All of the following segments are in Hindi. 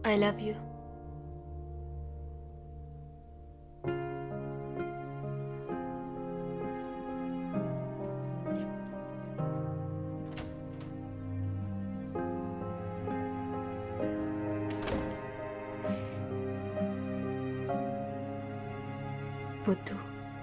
I love you. बुद्धू,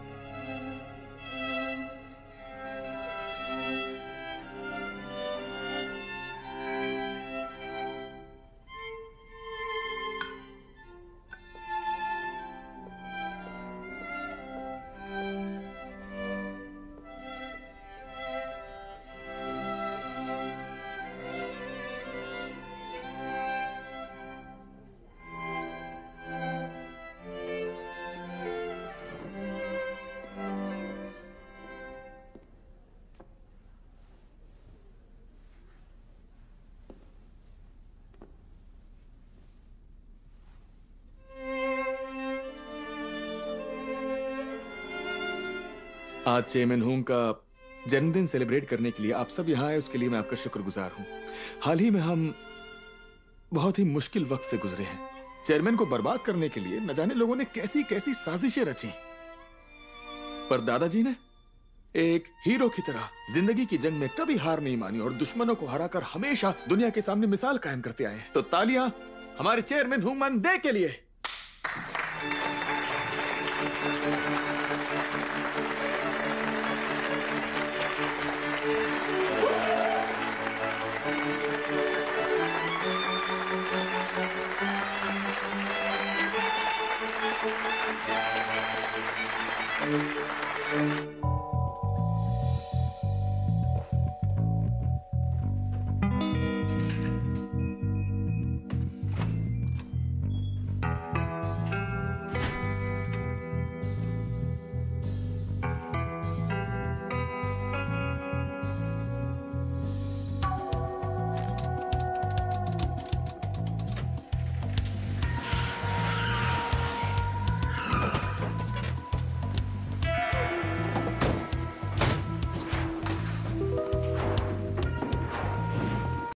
आज चेयरमैन हुंग का जन्मदिन सेलिब्रेट करने के लिए आप सब यहाँ आए, उसके लिए मैं आपका शुक्रगुजार हूँ। हाल ही में हम बहुत ही मुश्किल वक्त से गुजरे हैं। चेयरमैन को बर्बाद करने के लिए न जाने लोगों ने कैसी कैसी साजिशें रची, पर दादाजी ने एक हीरो की तरह जिंदगी की जंग में कभी हार नहीं मानी और दुश्मनों को हराकर हमेशा दुनिया के सामने मिसाल कायम करते आए हैं। तो तालियां हमारे चेयरमैन हुंग मान दे के लिए।